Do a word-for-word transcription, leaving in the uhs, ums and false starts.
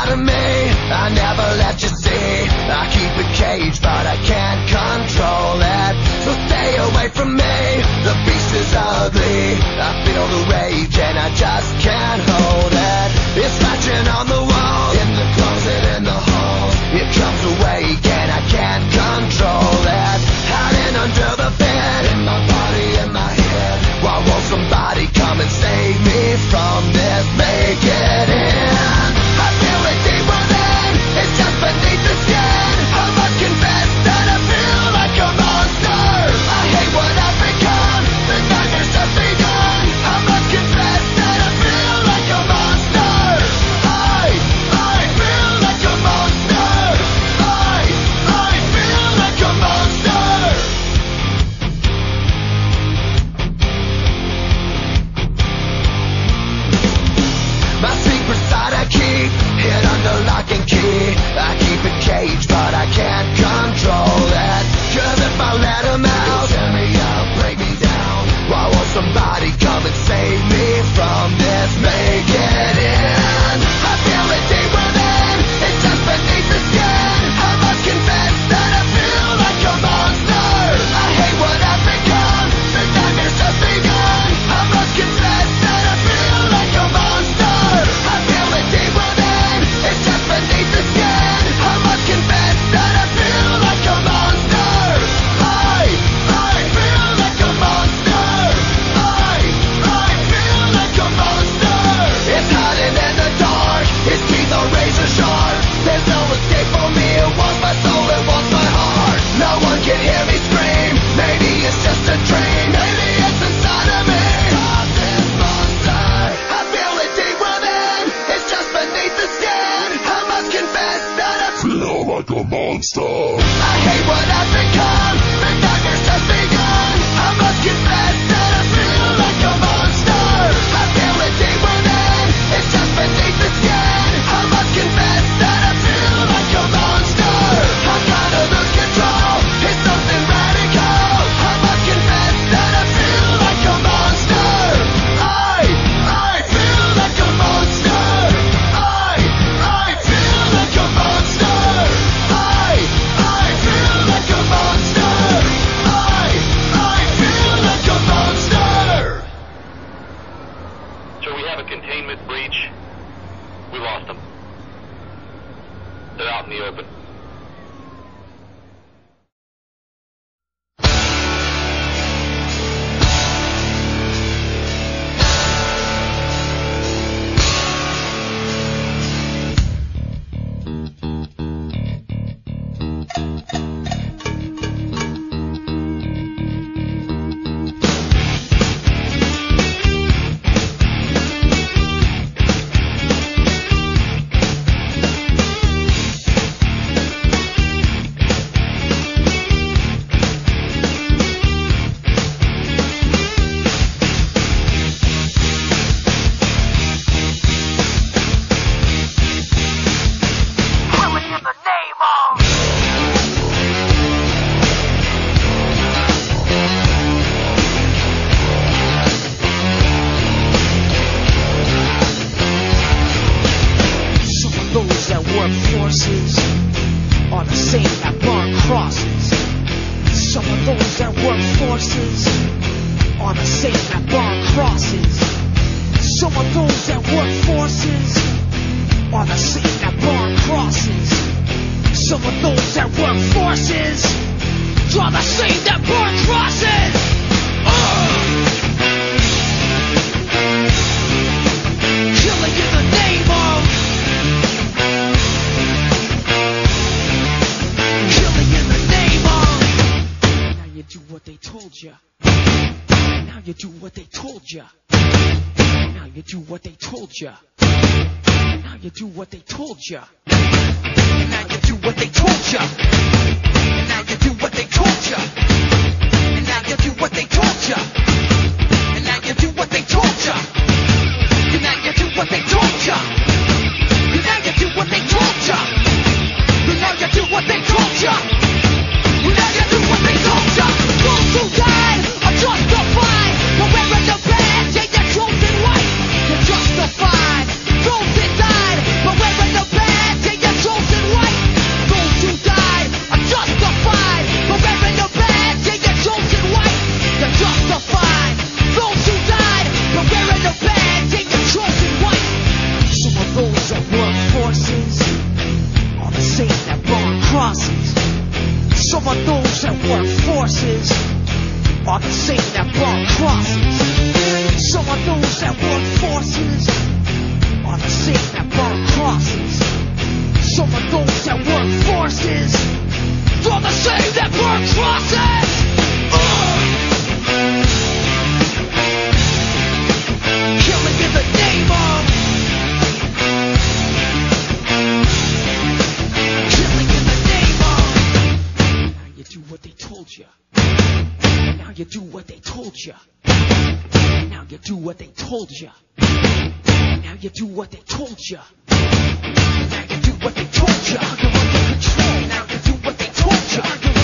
inside of me, I never let you see. I keep it caged, but I can't control it. So stay away from me, the beast is ugly. I feel the rage and I just can't hold it. It's scratching on the walls, in the closet, in the halls. It comes awake and I can't control it. Hiding under the bed, in my body, in my head. Why won't somebody come and save me from this? Make it in. I feel it deep within, it's just beneath the skin. I must confess that I feel like a monster. I hate what I've become, the nightmare's just begun. I must confess that I feel like a monster. I, I feel like a monster. I, I feel like a monster. My secret side I keep hid under lock and key. I keep it caged, but I can't control it. Cause if I let him out, tear me up, break me down. Why won't somebody come and save me from this? Make it in. I feel it deep within, it's just beneath the skin. I must confess that I feel like a monster. I hate what I've become, the nightmare's just begun. I must confess that I feel like a monster. I feel it deep within, it's just beneath the skin. I must confess that I feel like a monster. I, I feel like a monster. I, I feel like a monster. It's hiding in the dark, its teeth are razor sharp. There's no escape for me, it wants my soul, it wants my heart. No one can hear me scream, maybe it's just a dream. Maybe it's inside of me. Stop this monster. I feel it deep within, it's just beneath the skin. I must confess that I feel like a monster. I hate what I've become, the nightmare's just begun. I must confess that I feel like a monster. I feel it deep within, it's just beneath the skin. I must confess that I feel like a monster. I'm gonna lose control, it's something radical. I must confess that I feel like a monster. I, I feel like a monster. I, I feel like a monster. I, I feel like a monster. I, I feel like a monster. So we have a containment breach. We lost them. They're out in the open. Justified, those that died, but we're in the bad. are the same that burn crosses. Some of those that work forces are the same that burn crosses. Some of those that work forces are the same that burn crosses. Uh! Killing in the name of. Killing in the name of. Now you do what they told you. Now you do what they told you. Now you do what they told you. Now you do what they told you. Now you do what they told you. You're under control. Now you do what they told you.